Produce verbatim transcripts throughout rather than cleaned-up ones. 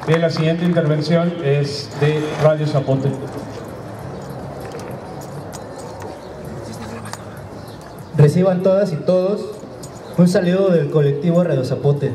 Bien, la siguiente intervención es de Radio Zapote. Reciban todas y todos un saludo del colectivo Radio Zapote,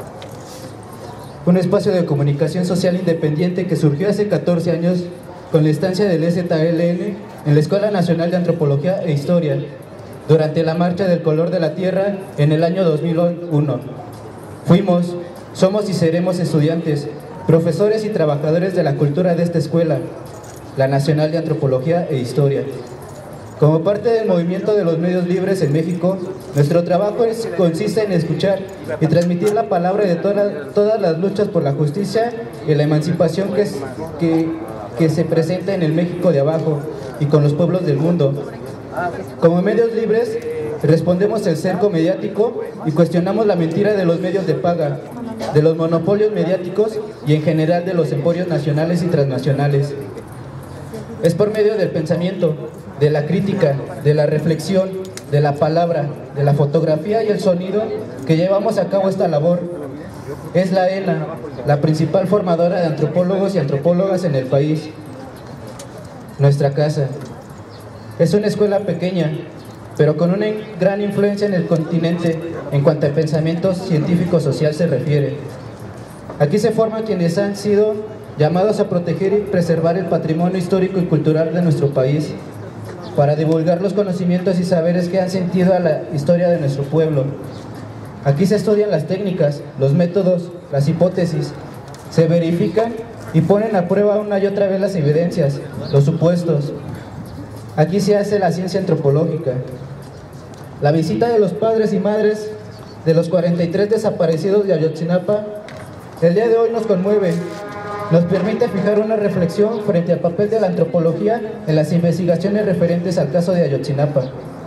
un espacio de comunicación social independiente que surgió hace catorce años con la estancia del E Z L N en la Escuela Nacional de Antropología e Historia durante la Marcha del Color de la Tierra en el año dos mil uno. Fuimos, somos y seremos estudiantes, profesores y trabajadores de la cultura de esta escuela, la Nacional de Antropología e Historia. Como parte del movimiento de los medios libres en México, nuestro trabajo es, consiste en escuchar y transmitir la palabra de toda, todas las luchas por la justicia y la emancipación que, es, que, que se presenta en el México de abajo y con los pueblos del mundo. Como medios libres, respondemos el cerco mediático y cuestionamos la mentira de los medios de paga, de los monopolios mediáticos y en general de los emporios nacionales y transnacionales. Es por medio del pensamiento, de la crítica, de la reflexión, de la palabra, de la fotografía y el sonido que llevamos a cabo esta labor. Es la ENA, la principal formadora de antropólogos y antropólogas en el país. Nuestra casa. Es una escuela pequeña, pero con una gran influencia en el continente en cuanto a pensamiento científico-social se refiere. Aquí se forman quienes han sido llamados a proteger y preservar el patrimonio histórico y cultural de nuestro país, para divulgar los conocimientos y saberes que han sentido a la historia de nuestro pueblo. Aquí se estudian las técnicas, los métodos, las hipótesis, se verifican y ponen a prueba una y otra vez las evidencias, los supuestos. Aquí se hace la ciencia antropológica. La visita de los padres y madres de los cuarenta y tres desaparecidos de Ayotzinapa el día de hoy nos conmueve. Nos permite fijar una reflexión frente al papel de la antropología en las investigaciones referentes al caso de Ayotzinapa.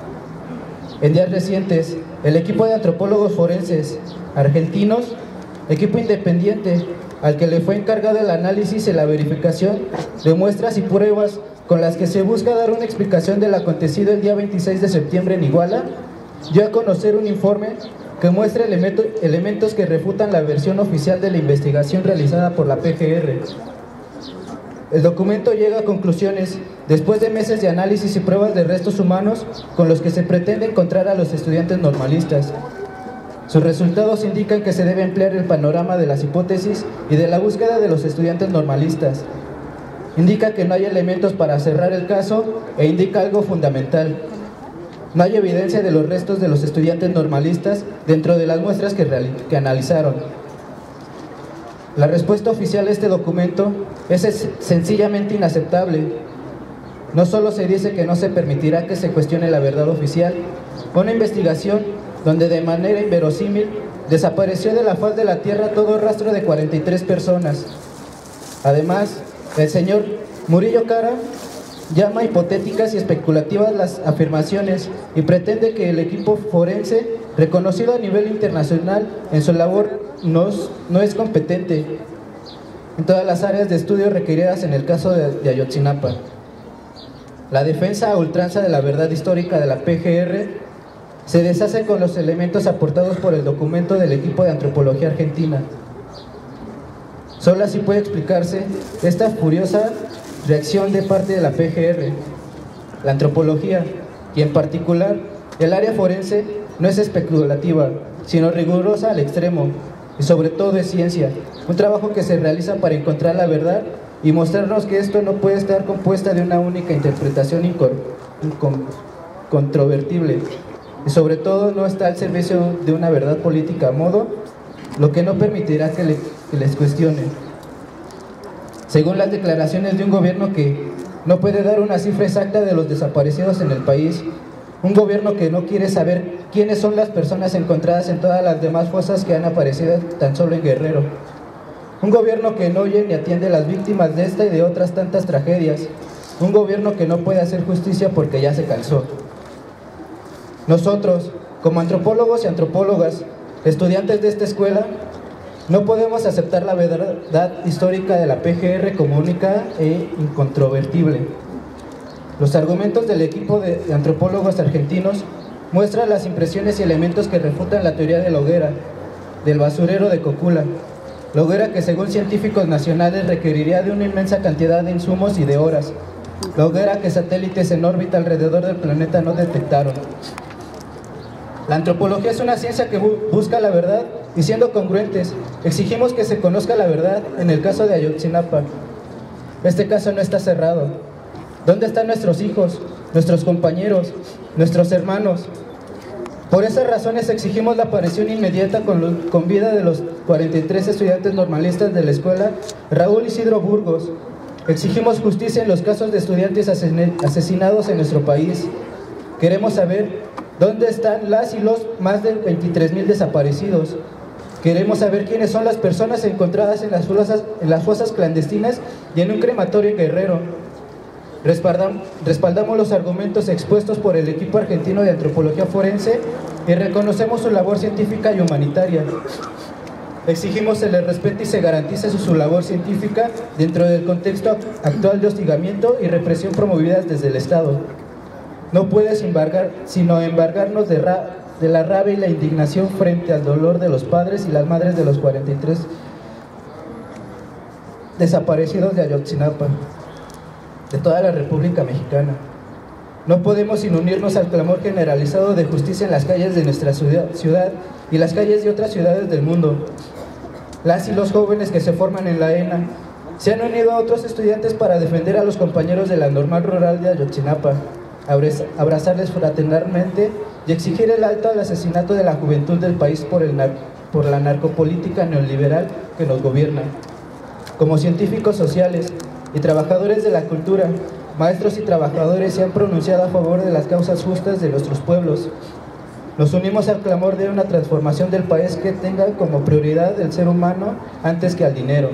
En días recientes, el equipo de antropólogos forenses argentinos, equipo independiente al que le fue encargado el análisis y la verificación de muestras y pruebas con las que se busca dar una explicación del acontecido el día veintiséis de septiembre en Iguala, dio a conocer un informe que muestra elemento, elementos que refutan la versión oficial de la investigación realizada por la P G R. El documento llega a conclusiones después de meses de análisis y pruebas de restos humanos con los que se pretende encontrar a los estudiantes normalistas. Sus resultados indican que se debe ampliar el panorama de las hipótesis y de la búsqueda de los estudiantes normalistas. Indica que no hay elementos para cerrar el caso e indica algo fundamental. No hay evidencia de los restos de los estudiantes normalistas dentro de las muestras que, que analizaron. La respuesta oficial a este documento es sencillamente inaceptable. No solo se dice que no se permitirá que se cuestione la verdad oficial, una investigación donde de manera inverosímil desapareció de la faz de la tierra todo rastro de cuarenta y tres personas. Además, el señor Murillo Cara llama hipotéticas y especulativas las afirmaciones y pretende que el equipo forense, reconocido a nivel internacional en su labor, no, no es competente en todas las áreas de estudio requeridas en el caso de, de Ayotzinapa. La defensa a ultranza de la verdad histórica de la P G R se deshace con los elementos aportados por el documento del equipo de antropología argentina. Solo así puede explicarse esta furiosa reacción de parte de la P G R. La antropología, y en particular el área forense, no es especulativa, sino rigurosa al extremo, y sobre todo es ciencia, un trabajo que se realiza para encontrar la verdad y mostrarnos que esto no puede estar compuesta de una única interpretación incontrovertible, y sobre todo no está al servicio de una verdad política a modo, lo que no permitirá que, le, que les cuestionen. Según las declaraciones de un gobierno que no puede dar una cifra exacta de los desaparecidos en el país, un gobierno que no quiere saber quiénes son las personas encontradas en todas las demás fosas que han aparecido tan solo en Guerrero, un gobierno que no oye ni atiende a las víctimas de esta y de otras tantas tragedias, un gobierno que no puede hacer justicia porque ya se cansó. Nosotros, como antropólogos y antropólogas, estudiantes de esta escuela, no podemos aceptar la verdad histórica de la P G R como única e incontrovertible. Los argumentos del equipo de antropólogos argentinos muestran las impresiones y elementos que refutan la teoría de la hoguera, del basurero de Cocula, la hoguera que según científicos nacionales requeriría de una inmensa cantidad de insumos y de horas, la hoguera que satélites en órbita alrededor del planeta no detectaron. La antropología es una ciencia que bu busca la verdad y siendo congruentes, exigimos que se conozca la verdad en el caso de Ayotzinapa. Este caso no está cerrado. ¿Dónde están nuestros hijos, nuestros compañeros, nuestros hermanos? Por esas razones exigimos la aparición inmediata con, con vida de los cuarenta y tres estudiantes normalistas de la escuela Raúl Isidro Burgos. Exigimos justicia en los casos de estudiantes asesinados en nuestro país. Queremos saber dónde están las y los más de veintitrés mil desaparecidos. Queremos saber quiénes son las personas encontradas en las fosas, en las fosas clandestinas y en un crematorio en Guerrero. Respaldam, respaldamos los argumentos expuestos por el equipo argentino de antropología forense y reconocemos su labor científica y humanitaria. Exigimos se les respete y se garantice su, su labor científica dentro del contexto actual de hostigamiento y represión promovidas desde el Estado. No puedes embargar, sino embargarnos de, ra, de la rabia y la indignación frente al dolor de los padres y las madres de los cuarenta y tres desaparecidos de Ayotzinapa, de toda la República Mexicana. No podemos sin unirnos al clamor generalizado de justicia en las calles de nuestra ciudad, ciudad y las calles de otras ciudades del mundo. Las y los jóvenes que se forman en la ENA se han unido a otros estudiantes para defender a los compañeros de la Normal Rural de Ayotzinapa, abrazarles fraternalmente y exigir el alto al asesinato de la juventud del país por, el nar por la narcopolítica neoliberal que nos gobierna. Como científicos sociales y trabajadores de la cultura, maestros y trabajadores se han pronunciado a favor de las causas justas de nuestros pueblos. Nos unimos al clamor de una transformación del país que tenga como prioridad el ser humano antes que al dinero.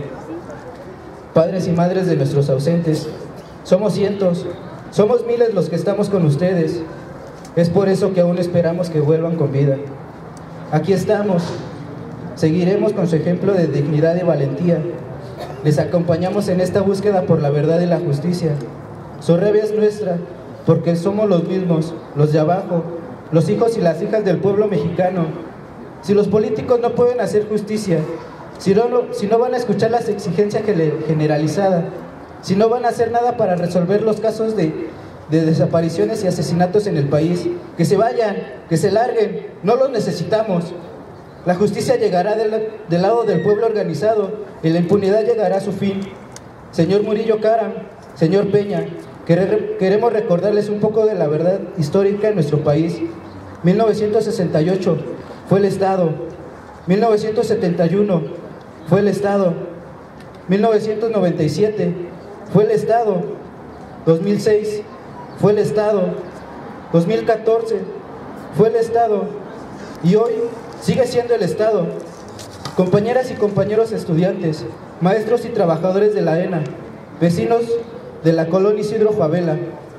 Padres y madres de nuestros ausentes, somos cientos, somos miles los que estamos con ustedes. Es por eso que aún esperamos que vuelvan con vida. Aquí estamos, seguiremos con su ejemplo de dignidad y valentía. Les acompañamos en esta búsqueda por la verdad y la justicia. Su rabia es nuestra, porque somos los mismos, los de abajo, los hijos y las hijas del pueblo mexicano. Si los políticos no pueden hacer justicia, si no, si no van a escuchar las exigencias generalizadas, si no van a hacer nada para resolver los casos de, de desapariciones y asesinatos en el país, que se vayan, que se larguen, no los necesitamos. La justicia llegará del, del lado del pueblo organizado y la impunidad llegará a su fin. Señor Murillo Karam, señor Peña, queremos recordarles un poco de la verdad histórica en nuestro país. mil novecientos sesenta y ocho fue el Estado, mil novecientos setenta y uno fue el Estado, mil novecientos noventa y siete fue el Estado, dos mil seis fue el Estado, dos mil catorce fue el Estado y hoy sigue siendo el Estado. Compañeras y compañeros estudiantes, maestros y trabajadores de la ENA, vecinos de la colonia Isidro Favela,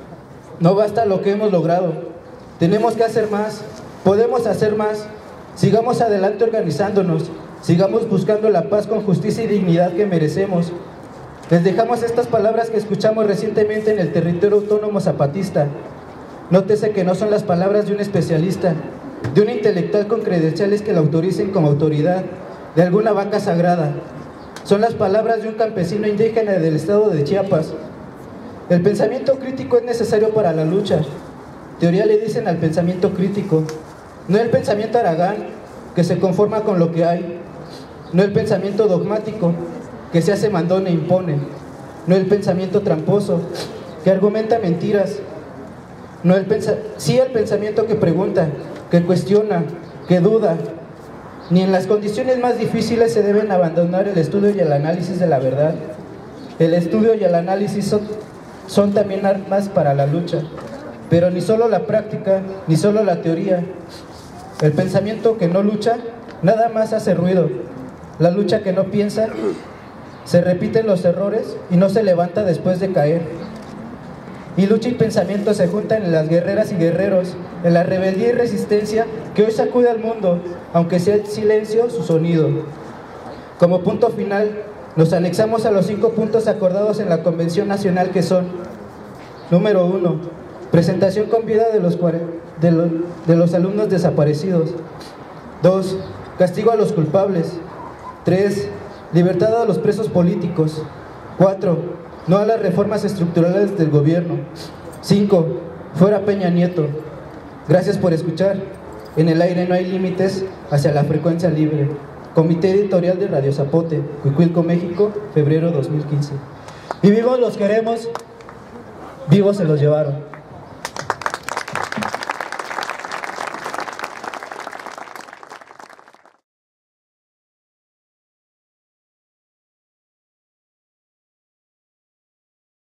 no basta lo que hemos logrado, tenemos que hacer más, podemos hacer más, sigamos adelante organizándonos, sigamos buscando la paz con justicia y dignidad que merecemos. Les dejamos estas palabras que escuchamos recientemente en el territorio autónomo zapatista. Nótese que no son las palabras de un especialista, de un intelectual con credenciales que la autoricen como autoridad, de alguna vaca sagrada. Son las palabras de un campesino indígena del estado de Chiapas. El pensamiento crítico es necesario para la lucha. Teoría le dicen al pensamiento crítico, no el pensamiento haragán, que se conforma con lo que hay, no el pensamiento dogmático, que se hace mandón e impone, no el pensamiento tramposo, que argumenta mentiras, no el pensa sí el pensamiento que pregunta, que cuestiona, que duda. Ni en las condiciones más difíciles se deben abandonar el estudio y el análisis de la verdad. El estudio y el análisis son, son también armas para la lucha, pero ni solo la práctica, ni solo la teoría. El pensamiento que no lucha, nada más hace ruido. La lucha que no piensa, se repiten los errores y no se levanta después de caer. Y lucha y pensamiento se juntan en las guerreras y guerreros, en la rebeldía y resistencia que hoy sacude al mundo, aunque sea el silencio su sonido. Como punto final, nos anexamos a los cinco puntos acordados en la Convención Nacional, que son: número uno, presentación con vida de los, de los, de los alumnos desaparecidos. Dos, castigo a los culpables. Tres, Libertad a los presos políticos. cuatro. No a las reformas estructurales del gobierno. cinco. Fuera Peña Nieto. Gracias por escuchar. En el aire no hay límites hacia la frecuencia libre. Comité Editorial de Radio Zapote, Cuicuilco, México, febrero dos mil quince. Y vivos los queremos, vivos se los llevaron.